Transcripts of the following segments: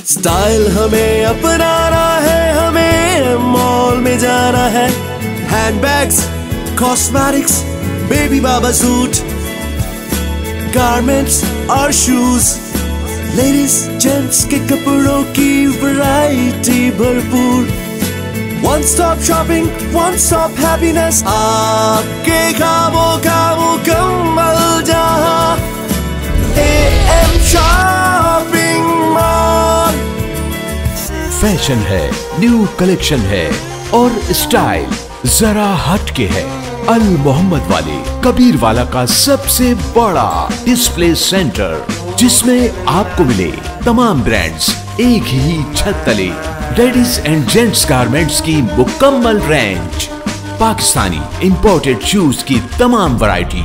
Style हमें अपनाना है, हमें मॉल में जाना है। हैंडबैग्स, कॉस्मेटिक्स, बेबी बाबा सूट, गारमेंट्स और शूज, लेडीज जेंट्स के कपड़ों की वैरायटी भरपूर। One stop shopping, one stop happiness, आपके कामों का मुकम्मल जहां, AM शॉपिंग मॉल। फैशन है, न्यू कलेक्शन है और स्टाइल जरा हट के है। अल मोहम्मद वाले कबीर वाला का सबसे बड़ा डिस्प्ले सेंटर, जिसमें आपको मिले तमाम ब्रांड्स एक ही छत तले। लेडीज एंड जेंट्स गारमेंट्स की मुकम्मल रेंज, पाकिस्तानी इंपोर्टेड शूज की तमाम वैरायटी,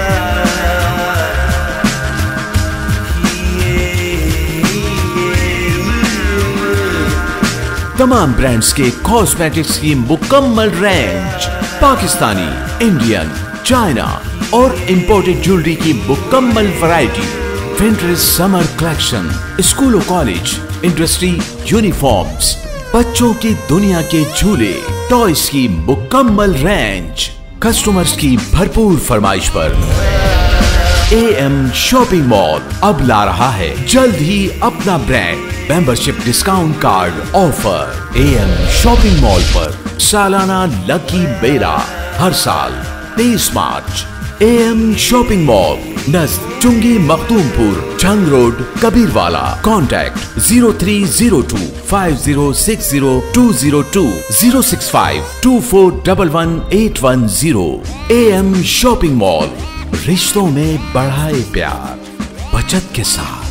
तमाम ब्रांड्स के कॉस्मेटिक्स की मुकम्मल रेंज, पाकिस्तानी, इंडियन, चाइना और इंपोर्टेड ज्वेलरी की मुकम्मल variety, winter summer collection, school और कॉलेज, इंडस्ट्री यूनिफॉर्म्स, बच्चों की दुनिया के झूले, टॉयज की मुकम्मल रेंज। कस्टमर्स की भरपूर फरमाइश पर AM शॉपिंग मॉल अब ला रहा है जल्द ही अपना brand membership discount card offer. AM shopping mall पर सालाना लकी मेला हर साल 23 मार्च। AM शॉपिंग मॉल नज़द चुंगी Makhdumpur, Jang road, Kabirwala. Contact 0302 5060 202 065 2411 810। AM shopping mall, रिश्तों में बढ़ाए प्यार बचत के साथ।